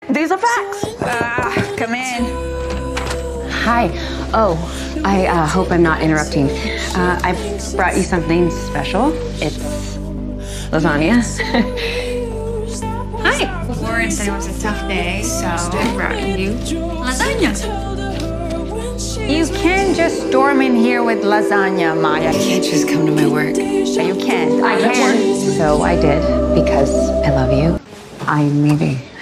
These are facts. Come in. Hi. Oh, I hope I'm not interrupting. I've brought you something special. It's lasagna. Hi. Warren said it was a tough day, so I brought you lasagna. You can just storm in here with lasagna, Maya. You can't just come to my work. You can. I can. So I did because I love you. I'm leaving.